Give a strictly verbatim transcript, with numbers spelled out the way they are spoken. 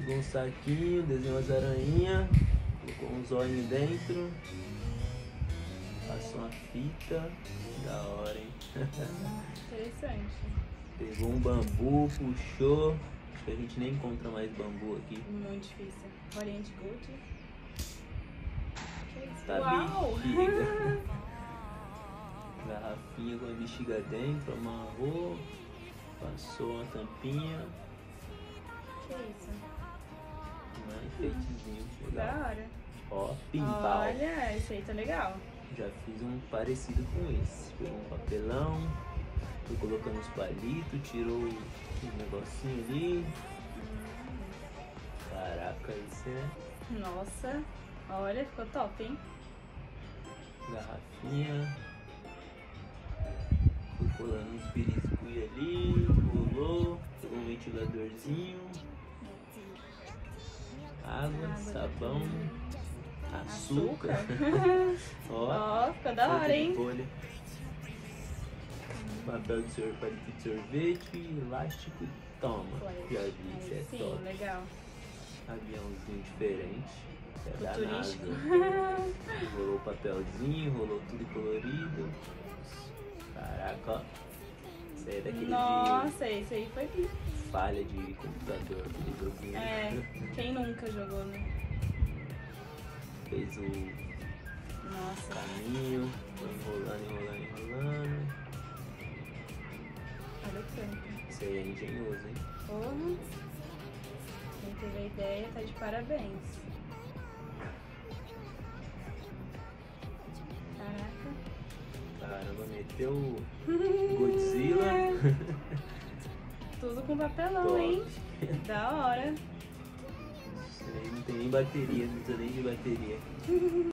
Pegou um saquinho, desenhou as aranhinhas, colocou um zóio dentro, passou uma fita, da hora, hein? Interessante. Pegou um bambu, puxou, acho que a gente nem encontra mais bambu aqui. Muito difícil. Bolinha de gude. Que isso? Tá Uau! bexiga. Garrafinha com a bexiga dentro, amarrou, passou uma tampinha. Que isso? Um enfeitezinho Da legal. hora. Ó, pimbal. Olha, esse aí tá legal. Já fiz um parecido com esse. Pegou um papelão, fui colocando os palitos, tirou um negocinho ali. Caraca, esse é Nossa, olha, ficou top, hein? garrafinha. Fui colando uns beliscui ali, rolou, pegou um ventiladorzinho. Água, Água, sabão, açúcar. Açúcar. Ó, Ó, ficou da hora, de hein? folha. Papel de sorvete, palito de sorvete, elástico, toma. Já vi, isso é Aí sim, top. legal. Aviãozinho diferente. É da Futurístico. NASA. Rolou o papelzinho, rolou tudo colorido. Caraca, ó. Isso aí é daquele Nossa, esse aí foi. de falha de computador, aquele joguinho. É, quem nunca jogou, né? Fez o Nossa. caminho, foi enrolando, enrolando, enrolando. Olha o canto. Isso aí é engenhoso, hein? Porra. Quem teve a ideia tá de parabéns. Caraca. Caramba, meteu o Godzilla. Tudo com papelão, Top. hein? Da hora. Isso aí não tem nem bateria, não precisa nem de bateria.